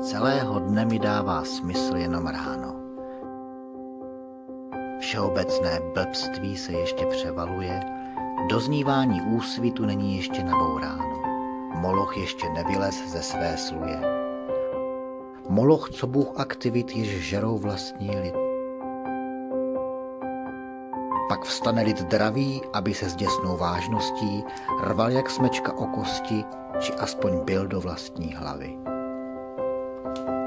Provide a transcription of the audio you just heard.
celého dne mi dává smysl jenom ráno. Všeobecné blbství se ještě převaluje, doznívání úsvitu není ještě nabouráno. Moloch ještě nevylez ze své sluje. Moloch, co bůh aktivit, jež žerou vlastní lid. Pak vstane lid dravý, aby se s děsnou vážností rval jak smečka o kosti, či aspoň byl do vlastní hlavy.